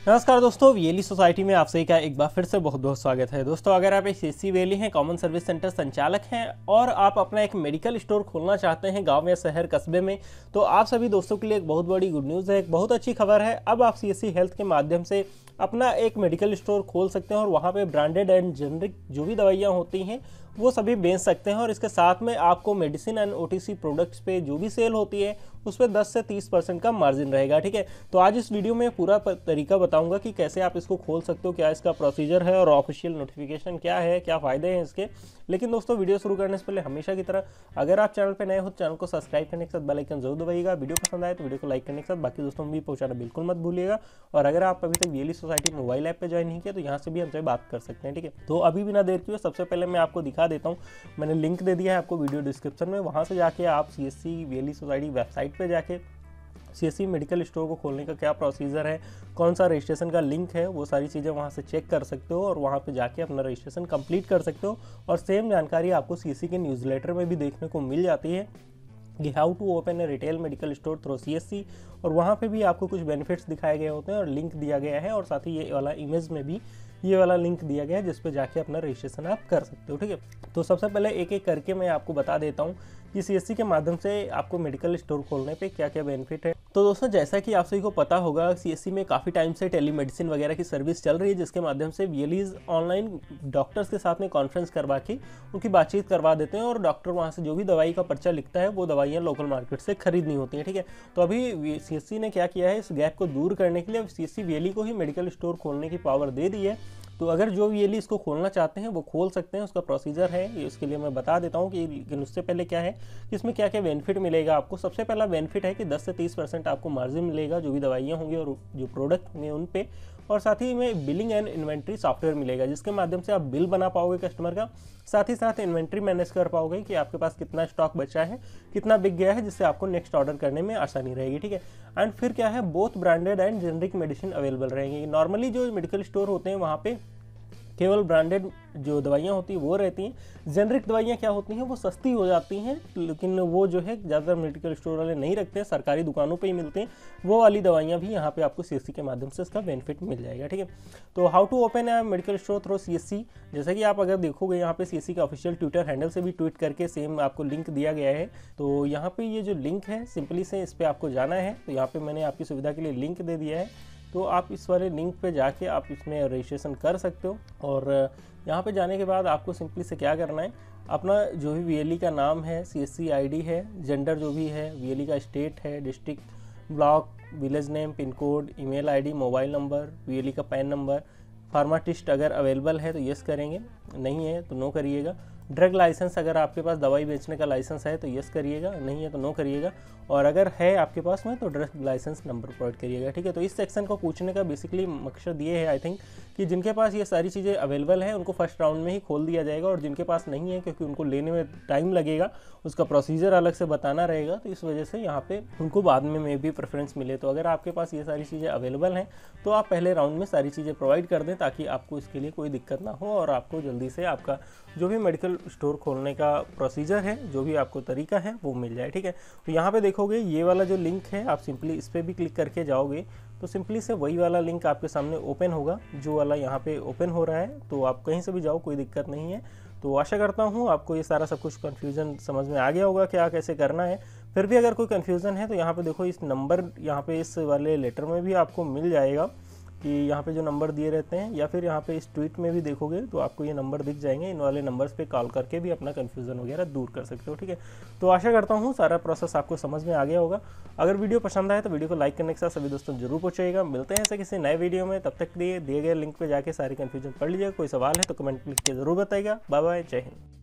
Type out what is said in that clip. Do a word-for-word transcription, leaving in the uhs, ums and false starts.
नमस्कार दोस्तों, VLE society में आप सभी का एक बार फिर से बहुत बहुत स्वागत है। दोस्तों, अगर आप एक सीएससी वीएलई हैं, कॉमन सर्विस सेंटर संचालक हैं और आप अपना एक मेडिकल स्टोर खोलना चाहते हैं गांव या शहर कस्बे में, तो आप सभी दोस्तों के लिए एक बहुत बड़ी गुड न्यूज़ है, एक बहुत अच्छी खबर है। अब आप सीएससी हेल्थ के माध्यम से अपना एक मेडिकल स्टोर खोल सकते हैं और वहाँ पे ब्रांडेड एंड जेनरिक जो भी दवाइयाँ होती हैं वो सभी बेच सकते हैं। और इसके साथ में आपको मेडिसिन एंड ओटीसी प्रोडक्ट्स पे जो भी सेल होती है उस पर दस से तीस परसेंट का मार्जिन रहेगा। ठीक है, तो आज इस वीडियो में पूरा तरीका बताऊंगा कि कैसे आप इसको खोल सकते हो, क्या इसका प्रोसीजर है और ऑफिशियल नोटिफिकेशन क्या है, क्या फ़ायदे हैं इसके। लेकिन दोस्तों, वीडियो शुरू करने से पहले हमेशा की तरह अगर आप चैनल पर नए हो तो चैनल को सब्सक्राइब करने के साथ बेल आइकन जरूर दबाइएगा। वीडियो पसंद आए तो वीडियो को लाइक करने के साथ बाकी दोस्तों में भी पहुंचाना बिल्कुल मत भूलिएगा। और अगर आप अभी तक वीएलई सोसाइटी मोबाइल ऐप पर ज्वाइन नहीं किया तो यहाँ से भी हमसे बात कर सकते हैं। ठीक है, तो अभी बिना देर किए सबसे पहले मैं आपको दिखा देता हूँ, मैंने लिंक दे दिया है आपको वीडियो डिस्क्रिप्शन में, वहाँ से जाके आप सीएससी वीएलई सोसाइटी वेबसाइट पे जाके सीएससी मेडिकल स्टोर को खोलने का क्या प्रोसीजर है, कौन सा रजिस्ट्रेशन का लिंक है, वो सारी चीज़ें वहाँ से चेक कर सकते हो और वहाँ पे जाके अपना रजिस्ट्रेशन कंप्लीट कर सकते हो। और सेम जानकारी आपको सीएससी के न्यूज़लेटर में भी देखने को मिल जाती है कि how to open a retail medical store through CSC, और वहाँ पे भी आपको कुछ बेनिफिट्स दिखाए गए होते हैं और लिंक दिया गया है। और साथ ही ये वाला इमेज में भी ये वाला लिंक दिया गया है जिस पे जाके अपना रजिस्ट्रेशन आप कर सकते हो। ठीक है, तो सबसे पहले एक एक करके मैं आपको बता देता हूँ कि सीएससी के माध्यम से आपको मेडिकल स्टोर खोलने पे क्या क्या बेनिफिट है। तो दोस्तों, जैसा कि आप सभी को पता होगा, सीएससी में काफ़ी टाइम से टेलीमेडिसिन वगैरह की सर्विस चल रही है, जिसके माध्यम से वीएलईज ऑनलाइन डॉक्टर्स के साथ में कॉन्फ्रेंस करवा के उनकी बातचीत करवा देते हैं और डॉक्टर वहाँ से जो भी दवाई का पर्चा लिखता है वो दवाइयाँ लोकल मार्केट से खरीदनी होती हैं। ठीक है, तो अभी सीएससी ने क्या किया है, इस गैप को दूर करने के लिए सीएससी वीएलई को ही मेडिकल स्टोर खोलने की पावर दे दी है। तो अगर जो वीएलई इसको खोलना चाहते हैं वो खोल सकते हैं, उसका प्रोसीजर है ये, उसके लिए मैं बता देता हूँ कि लेकिन उससे पहले क्या है कि इसमें क्या क्या बेनिफिट मिलेगा आपको। सबसे पहला बेनिफिट है कि दस से तीस परसेंट आपको मार्जिन मिलेगा जो भी दवाइयाँ होंगी और जो प्रोडक्ट होंगे उन पे। और साथ ही में बिलिंग एंड इन्वेंट्री सॉफ्टवेयर मिलेगा जिसके माध्यम से आप बिल बना पाओगे कस्टमर का, साथ ही साथ इन्वेंट्री मैनेज कर पाओगे कि आपके पास कितना स्टॉक बचा है, कितना बिक गया है, जिससे आपको नेक्स्ट ऑर्डर करने में आसानी रहेगी। ठीक है, एंड फिर क्या है, both branded and generic medicine available रहेंगी। नॉर्मली जो मेडिकल स्टोर होते हैं वहाँ पे केवल ब्रांडेड जो दवाइयाँ होती हैं वो रहती हैं। जेनरिक दवाइयाँ क्या होती हैं, वो सस्ती हो जाती हैं, लेकिन वो जो है ज़्यादातर मेडिकल स्टोर वाले नहीं रखते हैं, सरकारी दुकानों पे ही मिलते हैं। वो वाली दवाइयाँ भी यहाँ पे आपको सीएससी के माध्यम से इसका बेनिफिट मिल जाएगा। ठीक है, तो how to open a medical store through CSC, जैसा कि आप अगर देखोगे यहाँ पे सीएससी का ऑफिशियल ट्विटर हैंडल से भी ट्वीट करके सेम आपको लिंक दिया गया है। तो यहाँ पे ये जो लिंक है, सिंपली से इस पर आपको जाना है। तो यहाँ पे मैंने आपकी सुविधा के लिए लिंक दे दिया है, तो आप इस वाले लिंक पे जाके आप इसमें रजिस्ट्रेशन कर सकते हो। और यहाँ पे जाने के बाद आपको सिंपली से क्या करना है, अपना जो भी वीएलई का नाम है, सीएससी आईडी है, जेंडर जो भी है, वीएलई का स्टेट है, district, block, village name, pin code, email ID, mobile number, VLE का पैन नंबर, फार्मासिस्ट अगर अवेलेबल है तो यस करेंगे, नहीं है तो नो करिएगा। ड्रग लाइसेंस, अगर आपके पास दवाई बेचने का लाइसेंस है तो यस करिएगा, नहीं है तो नो करिएगा। और अगर है आपके पास में तो ड्रग लाइसेंस नंबर प्रोवाइड करिएगा। ठीक है, तो इस सेक्शन को पूछने का बेसिकली मकसद ये है आई थिंक कि जिनके पास ये सारी चीज़ें अवेलेबल हैं उनको फर्स्ट राउंड में ही खोल दिया जाएगा, और जिनके पास नहीं है क्योंकि उनको लेने में टाइम लगेगा, उसका प्रोसीजर अलग से बताना रहेगा, तो इस वजह से यहाँ पे उनको बाद में मे भी प्रेफरेंस मिले। तो अगर आपके पास ये सारी चीज़ें अवेलेबल हैं तो आप पहले राउंड में सारी चीज़ें प्रोवाइड कर दें ताकि आपको इसके लिए कोई दिक्कत ना हो और आपको जल्दी से आपका जो भी मेडिकल स्टोर खोलने का प्रोसीजर है, जो भी आपको तरीका है वो मिल जाए। ठीक है, तो यहाँ पे देखोगे ये वाला जो लिंक है, आप सिंपली इस पर भी क्लिक करके जाओगे तो सिंपली से वही वाला लिंक आपके सामने ओपन होगा जो वाला यहाँ पे ओपन हो रहा है। तो आप कहीं से भी जाओ, कोई दिक्कत नहीं है। तो आशा करता हूँ आपको ये सारा सब कुछ कन्फ्यूज़न समझ में आ गया होगा क्या कैसे करना है। फिर भी अगर कोई कन्फ्यूज़न है तो यहाँ पे देखो, इस नंबर यहाँ पे इस वाले लेटर में भी आपको मिल जाएगा कि यहाँ पे जो नंबर दिए रहते हैं, या फिर यहाँ पे इस ट्वीट में भी देखोगे तो आपको ये नंबर दिख जाएंगे। इन वाले नंबर्स पे कॉल करके भी अपना कन्फ्यूज़न वगैरह दूर कर सकते हो। ठीक है, तो आशा करता हूँ सारा प्रोसेस आपको समझ में आ गया होगा। अगर वीडियो पसंद आए तो वीडियो को लाइक करने के साथ सभी दोस्तों जरूर पहुँचेगा। मिलते हैं ऐसे किसी नए वीडियो में, तब तक के लिए दिए गए लिंक पर जाके सारी कन्फ्यूजन पढ़ लीजिएगा। कोई सवाल है तो कमेंट लिख के जरूर बताइएगा। बाय बाय, जय हिंद।